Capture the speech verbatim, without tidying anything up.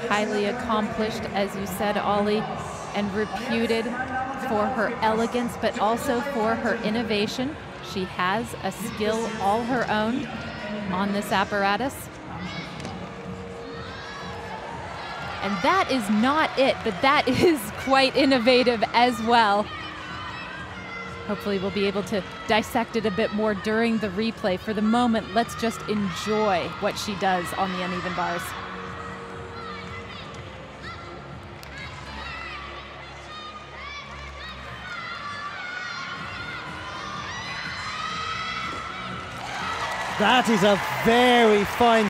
highly accomplished, as you said, Ollie, and reputed for her elegance, but also for her innovation. She has a skill all her own on this apparatus. And that is not it, but that is quite innovative as well. Hopefully we'll be able to dissect it a bit more during the replay. For the moment, let's just enjoy what she does on the uneven bars. That is a very fine